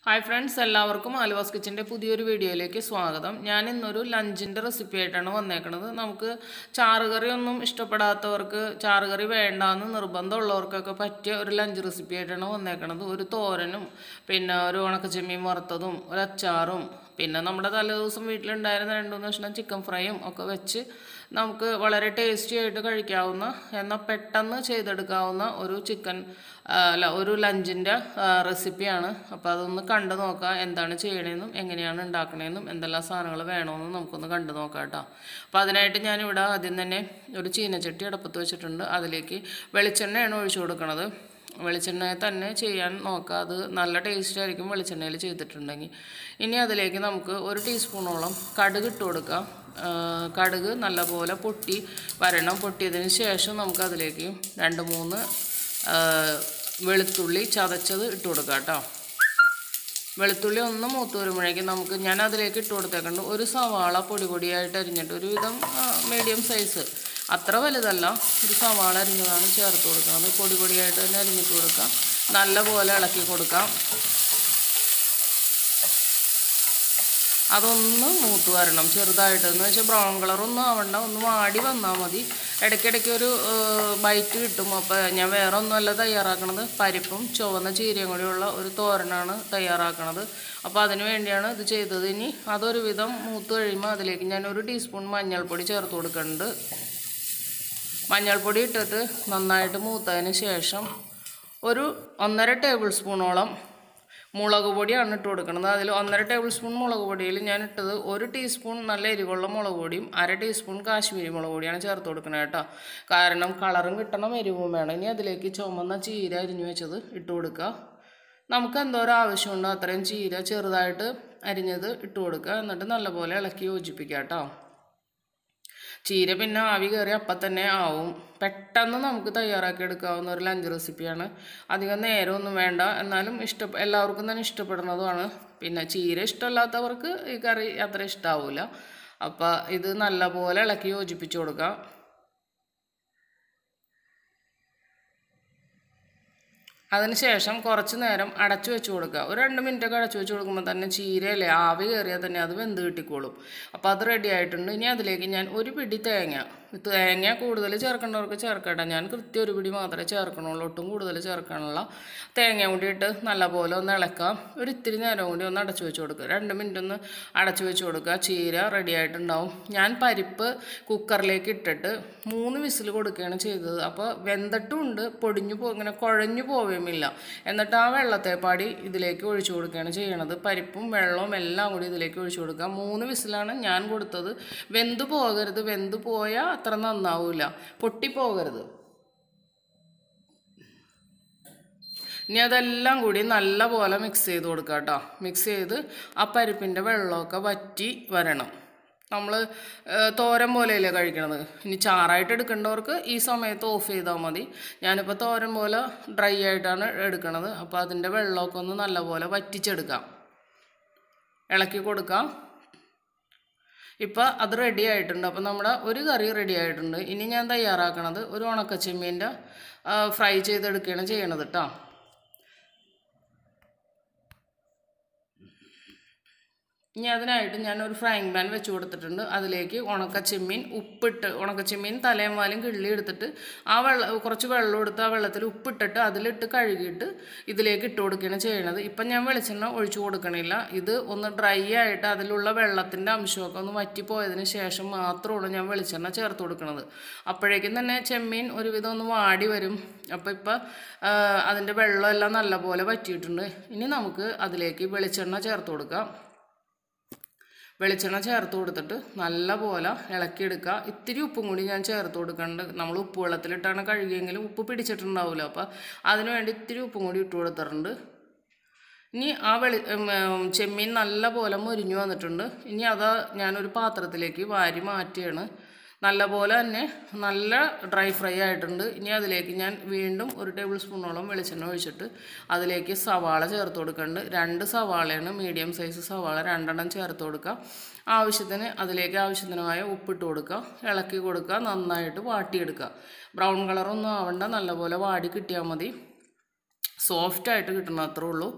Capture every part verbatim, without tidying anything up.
Hi friends, എല്ലാവർക്കും ആലുവാസ് കിച്ചൻ്റെ പുതിയൊരു വീഡിയോയിലേക്ക് സ്വാഗതം. ഞാൻ ഇന്നൊരു ലഞ്ചിൻ്റെ റെസിപ്പി ആയിട്ടാണ് വന്നേക്കുന്നത്. നമുക്ക് ചാറുകറി ഒന്നും ഇഷ്ടപ്പെടാത്തവർക്ക്, ചാറുകറി വേണ്ടാന്ന് നിർബന്ധമുള്ളവർക്കൊക്കെ പറ്റിയ ഒരു ലഞ്ച് റെസിപ്പി ആയിട്ടാണ് വന്നേക്കുന്നത്. ഒരു തോരനും പിന്നെ ഒരു ഉണക്കച്ചെമ്മീൻ വറുത്തതും ഒരു അച്ചാറും പിന്നെ നമ്മുടെ തലേദിവസം വീട്ടിലുണ്ടായിരുന്ന രണ്ട് മൂന്ന് കഷ്ണം ചിക്കൻ ഫ്രൈയും ഒക്കെ വെച്ച് നമുക്ക് വളരെ ടേസ്റ്റി ആയിട്ട് കഴിക്കാവുന്ന എന്നാൽ പെട്ടെന്ന് ചെയ്തെടുക്കാവുന്ന ഒരു ചിക്കൻ അല്ല ഒരു ലഞ്ചിൻ്റെ റെസിപ്പിയാണ്. അപ്പോൾ അതൊന്ന് കണ്ടു നോക്കാം, എന്താണ് ചെയ്യണതെന്നും എങ്ങനെയാണ് ഉണ്ടാക്കണതെന്നും എന്തെല്ലാം സാധനങ്ങൾ വേണമെന്നും നമുക്കൊന്ന് കണ്ടു നോക്കാം കേട്ടോ. അപ്പോൾ അതിനായിട്ട് ഞാനിവിടെ ആദ്യം തന്നെ ഒരു ചീനച്ചട്ടി അടുപ്പത്ത് വെച്ചിട്ടുണ്ട്. അതിലേക്ക് വെളിച്ചെണ്ണയാണ് ഒഴിച്ചു കൊടുക്കുന്നത്. വെളിച്ചെണ്ണയിൽ തന്നെ ചെയ്യാൻ നോക്കുക, അത് നല്ല ടേസ്റ്റ് ആയിരിക്കും വെളിച്ചെണ്ണയിൽ ചെയ്തിട്ടുണ്ടെങ്കിൽ. ഇനി അതിലേക്ക് നമുക്ക് ഒരു ടീസ്പൂണോളം കടുക് ഇട്ട് കൊടുക്കാം. കടുക് നല്ലപോലെ പൊട്ടി വരണം. പൊട്ടിയതിന് ശേഷം നമുക്കതിലേക്ക് രണ്ട് മൂന്ന് വെളുത്തുള്ളി ചതച്ചത് ഇട്ട് കൊടുക്കാം കേട്ടോ. വെളുത്തുള്ളി ഒന്ന് മൂത്ത് വരുമ്പോഴേക്കും നമുക്ക് ഞാൻ അതിലേക്ക് ഇട്ട് കൊടുത്തേക്കുണ്ട് ഒരു സവാള പൊടി പൊടിയായിട്ട് അരിഞ്ഞിട്ട്, ഒരുവിധം മീഡിയം സൈസ്, അത്ര വലുതല്ല, ഒരു സവാള അരിഞ്ഞതാണ് ചേർത്ത് കൊടുക്കുന്നത്. പൊടി പൊടിയായിട്ട് തന്നെ അരിഞ്ഞിട്ട് കൊടുക്കാം. നല്ലപോലെ ഇളക്കി കൊടുക്കാം. അതൊന്ന് മൂത്ത് വരണം ചെറുതായിട്ട്, എന്ന് വെച്ചാൽ ബ്രൗൺ കളറൊന്നും ആവണ്ട, ഒന്ന് വാടി വന്നാൽ മതി. ഇടയ്ക്കിടയ്ക്ക് ഒരു ബൈറ്റ് കിട്ടും. അപ്പോൾ ഞാൻ വേറെ ഒന്നുമല്ല തയ്യാറാക്കണത്, പരിപ്പും ചുവന്ന ചീരയും കൂടിയുള്ള ഒരു തോരനാണ് തയ്യാറാക്കണത്. അപ്പോൾ അതിന് വേണ്ടിയാണ് ഇത് ചെയ്തത്. ഇനി അതൊരു വിധം മൂത്ത് കഴിയുമ്പോൾ അതിലേക്ക് ഞാൻ ഒരു ടീസ്പൂൺ മഞ്ഞൾപ്പൊടി ചേർത്ത് കൊടുക്കുന്നുണ്ട്. മഞ്ഞൾപ്പൊടി ഇട്ടിട്ട് നന്നായിട്ട് മൂത്തതിന് ശേഷം ഒരു ഒന്നര ടേബിൾ സ്പൂണോളം മുളക് പൊടിയാണ് ഇട്ട് കൊടുക്കുന്നത്. അതിൽ ഒന്നര ടേബിൾ സ്പൂൺ മുളക് പൊടിയിൽ ഞാൻ ഇട്ടത് ഒരു ടീസ്പൂൺ നല്ല എരിവുള്ള മുളക് പൊടിയും അര ടീസ്പൂൺ കാശ്മീരി മുളക് പൊടിയാണ് ചേർത്ത് കൊടുക്കുന്നത് കേട്ടോ. കാരണം കളറും കിട്ടണം, എരിവും വേണം. ഇനി അതിലേക്ക് ചുമന്ന ചീര അരിഞ്ഞു വെച്ചത് ഇട്ട് കൊടുക്കുക. നമുക്ക് എന്തോരം ആവശ്യമുണ്ടോ അത്രയും ചീര ചെറുതായിട്ട് അരിഞ്ഞത് ഇട്ട് കൊടുക്കുക. എന്നിട്ട് നല്ലപോലെ ഇളക്കി യോജിപ്പിക്കുക കേട്ടോ. ചീര പിന്നെ ആവി കയറി അപ്പം തന്നെ ആവും. പെട്ടെന്ന് നമുക്ക് തയ്യാറാക്കി എടുക്കാവുന്ന ഒരു ലഞ്ച് റെസിപ്പിയാണ്. അധികം നേരമൊന്നും വേണ്ട, എന്നാലും ഇഷ്ട എല്ലാവർക്കും തന്നെ ഇഷ്ടപ്പെടുന്നതുമാണ്. പിന്നെ ചീര ഇഷ്ടമല്ലാത്തവർക്ക് ഈ കറി അത്ര ഇഷ്ടമാവില്ല. അപ്പം ഇത് നല്ലപോലെ ഇളക്കി യോജിപ്പിച്ച് കൊടുക്കാം. അതിനുശേഷം കുറച്ച് നേരം അടച്ചു വെച്ച് കൊടുക്കുക. ഒരു രണ്ട് മിനിറ്റൊക്കെ അടച്ചു വെച്ച് കൊടുക്കുമ്പോൾ തന്നെ ചീരയല്ലേ ആവി കയറിയാൽ തന്നെ അത് വെന്ത് കിട്ടിക്കോളും. അപ്പോൾ അത് റെഡി ആയിട്ടുണ്ട്. ഇനി അതിലേക്ക് ഞാൻ ഒരു പിടി തേങ്ങ, തേങ്ങ കൂടുതൽ ചേർക്കേണ്ടവർക്ക് ചേർക്കട്ടെ, ഞാൻ കൃത്യം ഒരു പിടി മാത്രമേ ചേർക്കണുള്ളൂ, ഒട്ടും കൂടുതൽ ചേർക്കാനുള്ള. തേങ്ങ കൂടി ഇട്ട് നല്ലപോലെ ഒന്ന് ഇളക്കാം. ഒരു ഇത്തിരി നേരം കൂടി ഒന്ന് അടച്ചു വെച്ച് കൊടുക്കുക. രണ്ട് മിനിറ്റ് ഒന്ന് അടച്ചു വെച്ച് കൊടുക്കുക. ചീര റെഡി ആയിട്ടുണ്ടാവും. ഞാൻ പരിപ്പ് കുക്കറിലേക്ക് ഇട്ടിട്ട് മൂന്ന് വിസിൽ കൊടുക്കുകയാണ് ചെയ്തത്. അപ്പോൾ വെന്തിട്ടുമുണ്ട്, പൊടിഞ്ഞു പോ ഇങ്ങനെ കുഴഞ്ഞു പോവുകയുമില്ല. എന്നിട്ട് ആ വെള്ളത്തെപ്പാടി ഇതിലേക്ക് ഒഴിച്ചു കൊടുക്കുകയാണ് ചെയ്യണത്. പരിപ്പും വെള്ളവും എല്ലാം കൂടി ഇതിലേക്ക് ഒഴിച്ചു കൊടുക്കുക. മൂന്ന് വിസിലാണ് ഞാൻ കൊടുത്തത്. വെന്തു പോകരുത്, വെന്തു പോയാൽ അത്ര നന്നാവില്ല, പൊട്ടിപ്പോകരുത്. ഇനി അതെല്ലാം കൂടി നല്ല പോലെ മിക്സ് ചെയ്ത് കൊടുക്കുക കേട്ടോ. മിക്സ് ചെയ്ത് ആ പരിപ്പിൻ്റെ വെള്ളമൊക്കെ വറ്റി വരണം. നമ്മൾ തോരൻ പോലെയല്ലേ കഴിക്കണത്. ഇനി ചാറായിട്ട് എടുക്കേണ്ടവർക്ക് ഈ സമയത്ത് ഓഫ് ചെയ്താൽ മതി. ഞാനിപ്പോൾ തോരൻ പോലെ ഡ്രൈ ആയിട്ടാണ് എടുക്കണത്. അപ്പോൾ അതിൻ്റെ വെള്ളമൊക്കെ ഒന്ന് നല്ലപോലെ വറ്റിച്ചെടുക്കാം, ഇളക്കി കൊടുക്കാം. ഇപ്പോൾ അത് റെഡി ആയിട്ടുണ്ട്. അപ്പോൾ നമ്മുടെ ഒരു കറി റെഡി ആയിട്ടുണ്ട്. ഇനി ഞാൻ തയ്യാറാക്കണത് ഒരു ഉണക്കച്ചെമ്മീൻ്റെ ഫ്രൈ ചെയ്തെടുക്കുകയാണ് ചെയ്യണത് കേട്ടോ. ഇനി അതിനായിട്ട് ഞാനൊരു ഫ്രൈങ് പാൻ വെച്ച് കൊടുത്തിട്ടുണ്ട്. അതിലേക്ക് ഉണക്കച്ചെമ്മീൻ ഉപ്പിട്ട്, ഉണക്കച്ചെമ്മീൻ തലയും വാലും കിള്ളി എടുത്തിട്ട് ആ വെള്ളം കുറച്ച് വെള്ളം എടുത്ത് ആ വെള്ളത്തിൽ ഉപ്പിട്ടിട്ട് അതിലിട്ട് കഴുകിയിട്ട് ഇതിലേക്ക് ഇട്ട് കൊടുക്കുകയാണ് ചെയ്യണത്. ഇപ്പം ഞാൻ വെളിച്ചെണ്ണ ഒഴിച്ചു കൊടുക്കണില്ല. ഇത് ഒന്ന് ഡ്രൈ ആയിട്ട് അതിലുള്ള വെള്ളത്തിൻ്റെ അംശമൊക്കെ ഒന്ന് വറ്റിപ്പോയതിന് ശേഷം മാത്രമാണ് ഞാൻ വെളിച്ചെണ്ണ ചേർത്ത് കൊടുക്കുന്നത്. അപ്പോഴേക്കും തന്നെ ചെമ്മീൻ ഒരുവിധം ഒന്ന് വാടി വരും. അപ്പോൾ ഇപ്പം അതിൻ്റെ വെള്ളമെല്ലാം നല്ലപോലെ വറ്റിയിട്ടുണ്ട്. ഇനി നമുക്ക് അതിലേക്ക് വെളിച്ചെണ്ണ ചേർത്ത് കൊടുക്കാം. വെളിച്ചെണ്ണ ചേർത്ത് കൊടുത്തിട്ട് നല്ലപോലെ ഇളക്കിയെടുക്കുക. ഇത്തിരി ഉപ്പും കൂടി ഞാൻ ചേർത്ത് കൊടുക്കുന്നുണ്ട്. നമ്മൾ ഉപ്പ് വെള്ളത്തിലിട്ടാണ് കഴുകിയെങ്കിലും ഉപ്പ് പിടിച്ചിട്ടുണ്ടാവില്ല. അപ്പോൾ അതിന് വേണ്ടി ഇത്തിരി ഉപ്പും കൂടി ഇട്ട് കൊടുത്തിട്ടുണ്ട്. ഇനി ആ വെളി ചെമ്മീൻ നല്ലപോലെ മുരിഞ്ഞു വന്നിട്ടുണ്ട്. ഇനി അത് ഞാനൊരു പാത്രത്തിലേക്ക് വാരി മാറ്റിയാണ്. നല്ലപോലെ തന്നെ നല്ല ഡ്രൈ ഫ്രൈ ആയിട്ടുണ്ട്. ഇനി അതിലേക്ക് ഞാൻ വീണ്ടും ഒരു ടേബിൾ സ്പൂണോളം വെളിച്ചെണ്ണ ഒഴിച്ചിട്ട് അതിലേക്ക് സവാള ചേർത്ത് കൊടുക്കുന്നുണ്ട്. രണ്ട് സവാളയാണ്, മീഡിയം സൈസ് സവാള രണ്ടെണ്ണം ചേർത്ത് കൊടുക്കുക. ആവശ്യത്തിന് അതിലേക്ക് ആവശ്യത്തിനായ ഉപ്പിട്ട് കൊടുക്കുക, ഇളക്കി കൊടുക്കുക, നന്നായിട്ട് വാട്ടിയെടുക്കുക. ബ്രൗൺ കളറൊന്നും ആവണ്ട, നല്ലപോലെ വാടി കിട്ടിയാൽ മതി. സോഫ്റ്റായിട്ട് കിട്ടണം, അത്രേ ഉള്ളൂ.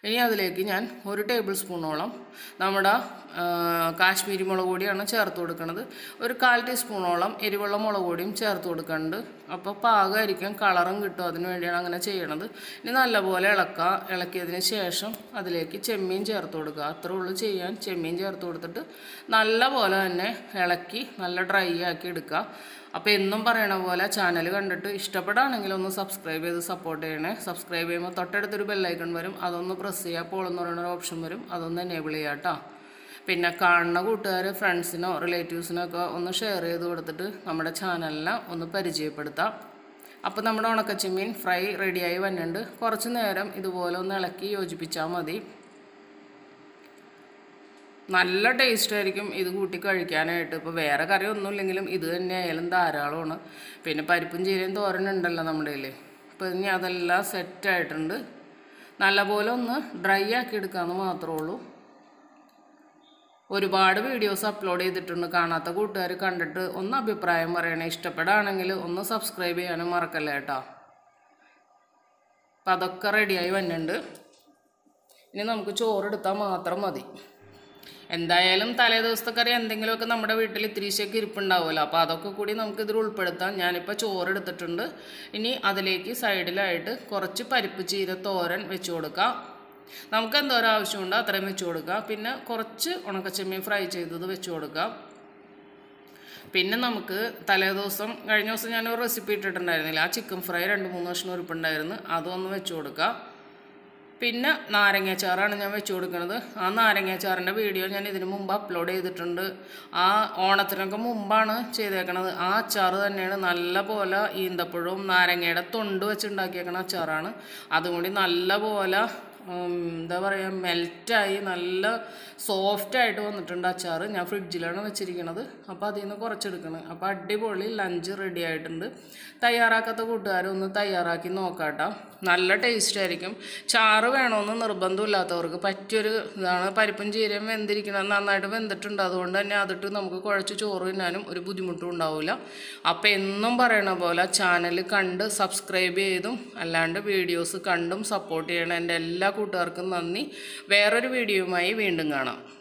ഇനി അതിലേക്ക് ഞാൻ ഒരു ടേബിൾ സ്പൂണോളം നമ്മുടെ കാശ്മീരി മുളക് പൊടിയാണ് ചേർത്ത് കൊടുക്കുന്നത്. ഒരു കാൽ ടീസ്പൂണോളം എരിവുള്ള മുളക് പൊടിയും ചേർത്ത് കൊടുക്കുന്നുണ്ട്. അപ്പോൾ പാകമായിരിക്കും, കളറും കിട്ടും. അതിന് വേണ്ടിയാണ് അങ്ങനെ ചെയ്യണത്. ഇനി നല്ലപോലെ ഇളക്കുക. ഇളക്കിയതിന് ശേഷം അതിലേക്ക് ചെമ്മീൻ ചേർത്ത് കൊടുക്കുക. അത്രേ ഉള്ളൂ ചെയ്യാൻ. ചെമ്മീൻ ചേർത്ത് കൊടുത്തിട്ട് നല്ലപോലെ തന്നെ ഇളക്കി നല്ല ഡ്രൈ ആക്കി എടുക്കുക. അപ്പോൾ എന്നും പറയണ പോലെ ചാനൽ കണ്ടിട്ട് ഇഷ്ടപ്പെടുകയാണെങ്കിൽ ഒന്ന് സബ്സ്ക്രൈബ് ചെയ്ത് സപ്പോർട്ട് ചെയ്യണേ. സബ്സ്ക്രൈബ് ചെയ്യുമ്പോൾ തൊട്ടടുത്തൊരു ബെല്ലൈക്കൺ വരും, അതൊന്ന് പ്രസ് ചെയ്യുക. അപ്പോൾ എന്ന് പറയുന്നൊരു ഓപ്ഷൻ വരും, അതൊന്ന് എനേബിൾ ചെയ്യുക കേട്ടോ. പിന്നെ കാണുന്ന കൂട്ടുകാർ ഫ്രണ്ട്സിനോ റിലേറ്റീവ്സിനോ ഒക്കെ ഒന്ന് ഷെയർ ചെയ്ത് കൊടുത്തിട്ട് നമ്മുടെ ചാനലിനെ ഒന്ന് പരിചയപ്പെടുത്താം. അപ്പോൾ നമ്മുടെ ഉണക്കച്ചെമ്മീൻ ഫ്രൈ റെഡിയായി വന്നിട്ടുണ്ട്. കുറച്ച് നേരം ഇതുപോലെ ഒന്ന് ഇളക്കി യോജിപ്പിച്ചാൽ മതി. നല്ല ടേസ്റ്റ് ആയിരിക്കും ഇത് കൂട്ടി കഴിക്കാനായിട്ട്. ഇപ്പോൾ വേറെ കറി ഒന്നും ഇല്ലെങ്കിലും ഇത് തന്നെ ആയാലും ധാരാളമാണ്. പിന്നെ പരിപ്പും ചീരയും തോരനുണ്ടല്ലോ നമ്മുടെ കയ്യിൽ. ഇപ്പോൾ ഇനി അതെല്ലാം സെറ്റായിട്ടുണ്ട്. നല്ലപോലെ ഒന്ന് ഡ്രൈ ആക്കി എടുക്കാമെന്ന് മാത്രമേ ഉള്ളൂ. ഒരുപാട് വീഡിയോസ് അപ്ലോഡ് ചെയ്തിട്ടുണ്ട്. കാണാത്ത കൂട്ടുകാർ കണ്ടിട്ട് ഒന്ന് അഭിപ്രായം പറയണേ. ഇഷ്ടപ്പെടുകയാണെങ്കിൽ ഒന്ന് സബ്സ്ക്രൈബ് ചെയ്യാനും മറക്കല്ലേ കേട്ടോ. അപ്പം അതൊക്കെ റെഡിയായി വന്നിട്ടുണ്ട്. ഇനി നമുക്ക് ചോറെടുത്താൽ മാത്രം മതി. എന്തായാലും തലേ ദിവസത്തെ കറി എന്തെങ്കിലുമൊക്കെ നമ്മുടെ വീട്ടിൽ ഇത്തിരിശയൊക്കെ ഇരിപ്പുണ്ടാവുമല്ലോ. അപ്പോൾ അതൊക്കെ കൂടി നമുക്ക് ഇതിൽ ഉൾപ്പെടുത്താം. ഞാനിപ്പോൾ ചോറെടുത്തിട്ടുണ്ട്. ഇനി അതിലേക്ക് സൈഡിലായിട്ട് കുറച്ച് പരിപ്പ് ചീര തോരൻ വെച്ച് കൊടുക്കാം. നമുക്ക് എന്തോരം ആവശ്യമുണ്ടോ അത്രയും വെച്ച് കൊടുക്കാം. പിന്നെ കുറച്ച് ഉണക്കച്ചെമ്മീൻ ഫ്രൈ ചെയ്തത് വെച്ച് കൊടുക്കാം. പിന്നെ നമുക്ക് തലേ ദിവസം കഴിഞ്ഞ ദിവസം ഞാനൊരു റെസിപ്പി ഇട്ടിട്ടുണ്ടായിരുന്നില്ല, ആ ചിക്കൻ ഫ്രൈ രണ്ട് മൂന്ന് വർഷം ഉരുപ്പുണ്ടായിരുന്നു, അതൊന്ന് വെച്ച് കൊടുക്കാം. പിന്നെ നാരങ്ങാച്ചാറാണ് ഞാൻ വെച്ച് കൊടുക്കുന്നത്. ആ നാരങ്ങാച്ചാറിൻ്റെ വീഡിയോ ഞാൻ ഇതിന് മുമ്പ് അപ്ലോഡ് ചെയ്തിട്ടുണ്ട്. ആ ഓണത്തിനൊക്കെ മുമ്പാണ് ചെയ്തേക്കണത്. ആ അച്ചാർ തന്നെയാണ്. നല്ല പോലെ ഈന്തപ്പഴവും നാരങ്ങയുടെ തൊണ്ട് വെച്ചുണ്ടാക്കിയേക്കണ അച്ചാറാണ്. അതുകൊണ്ട് നല്ല പോലെ എന്താ പറയുക മെൽറ്റായി നല്ല സോഫ്റ്റായിട്ട് വന്നിട്ടുണ്ട് അച്ചാർ. ഞാൻ ഫ്രിഡ്ജിലാണ് വെച്ചിരിക്കുന്നത്. അപ്പോൾ അതിൽ നിന്ന് കുറച്ചെടുക്കണം. അപ്പോൾ അടിപൊളി ലഞ്ച് റെഡി ആയിട്ടുണ്ട്. തയ്യാറാക്കാത്ത കൂട്ടുകാരൊന്ന് തയ്യാറാക്കി നോക്കാട്ടോ. നല്ല ടേസ്റ്റ് ആയിരിക്കും. ചാറ് വേണമെന്ന് നിർബന്ധമില്ലാത്തവർക്ക് പറ്റിയൊരു ഇതാണ്. പരിപ്പും ചീരയും വെന്തിരിക്കണം, നന്നായിട്ട് വെന്തിട്ടുണ്ട്. അതുകൊണ്ട് തന്നെ അതിട്ട് നമുക്ക് കുഴച്ച് ചോറ് തിന്നാനും ഒരു ബുദ്ധിമുട്ടും ഉണ്ടാവില്ല. അപ്പോൾ എന്നും പറയണ പോലെ ചാനൽ കണ്ട് സബ്സ്ക്രൈബ് ചെയ്തും അല്ലാണ്ട് വീഡിയോസ് കണ്ടും സപ്പോർട്ട് ചെയ്യണം. എൻ്റെ എല്ലാ കൂട്ടുകാർക്കും നന്ദി. വേറൊരു വീഡിയോയുമായി വീണ്ടും കാണാം.